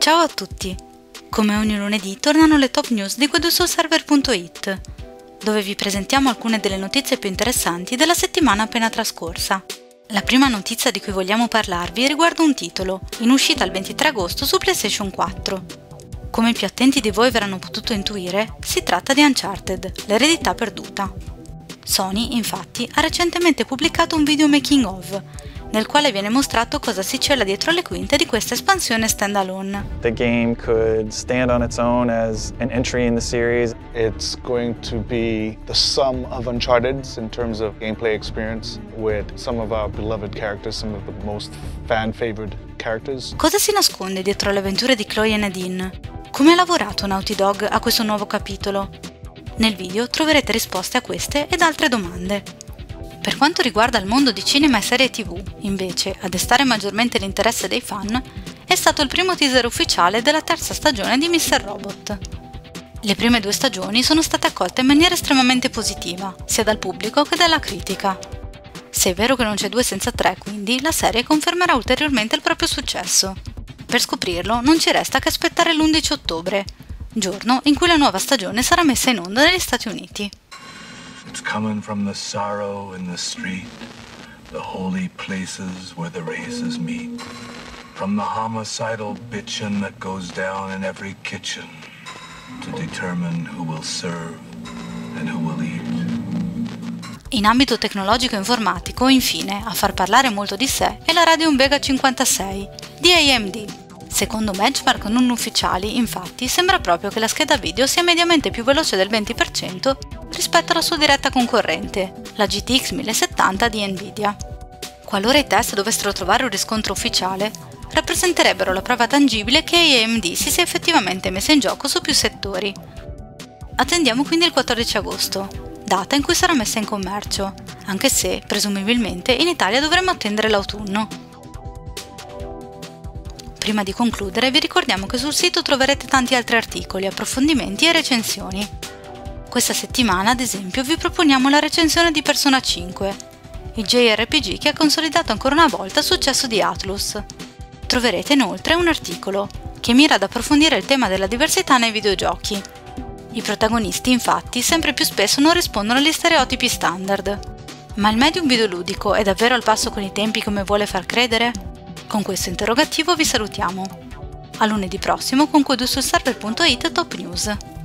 Ciao a tutti! Come ogni lunedì tornano le top news di guidosulserver.it, dove vi presentiamo alcune delle notizie più interessanti della settimana appena trascorsa. La prima notizia di cui vogliamo parlarvi riguarda un titolo, in uscita il 23 agosto su PlayStation 4. Come i più attenti di voi avranno potuto intuire, si tratta di Uncharted, l'eredità perduta. Sony, infatti, ha recentemente pubblicato un video making of, nel quale viene mostrato cosa si cela dietro le quinte di questa espansione standalone. The game could stand on its own as an entry in the series. It's going to be the sum of Uncharted in terms of gameplay experience with some of our beloved characters, some of the most fan-favored characters. Cosa si nasconde dietro le avventure di Chloe e Nadine? Come ha lavorato Naughty Dog a questo nuovo capitolo? Nel video troverete risposte a queste ed altre domande. Per quanto riguarda il mondo di cinema e serie TV, invece, a destare maggiormente l'interesse dei fan è stato il primo teaser ufficiale della terza stagione di Mr. Robot. Le prime 2 stagioni sono state accolte in maniera estremamente positiva, sia dal pubblico che dalla critica. Se è vero che non c'è 2 senza 3, quindi, la serie confermerà ulteriormente il proprio successo. Per scoprirlo non ci resta che aspettare l'11 ottobre, giorno in cui la nuova stagione sarà messa in onda negli Stati Uniti. It's coming from the sorrow in the street, the holy places where the races meet, from the homicidal bitchin' that goes down in every kitchen to determine who will serve and who will eat. In ambito tecnologico e informatico, infine, a far parlare molto di sé è la Radeon Vega 56 di AMD. Secondo benchmark non ufficiali, infatti, sembra proprio che la scheda video sia mediamente più veloce del 20% rispetto alla sua diretta concorrente, la GTX 1070 di Nvidia. Qualora i test dovessero trovare un riscontro ufficiale, rappresenterebbero la prova tangibile che AMD si sia effettivamente messa in gioco su più settori. Attendiamo quindi il 14 agosto, data in cui sarà messa in commercio, anche se, presumibilmente, in Italia dovremmo attendere l'autunno. Prima di concludere vi ricordiamo che sul sito troverete tanti altri articoli, approfondimenti e recensioni. Questa settimana, ad esempio, vi proponiamo la recensione di Persona 5, il JRPG che ha consolidato ancora una volta il successo di Atlus. Troverete inoltre un articolo che mira ad approfondire il tema della diversità nei videogiochi. I protagonisti, infatti, sempre più spesso non rispondono agli stereotipi standard. Ma il medium videoludico è davvero al passo con i tempi come vuole far credere? Con questo interrogativo vi salutiamo. A lunedì prossimo con guidosulserver.it Top News.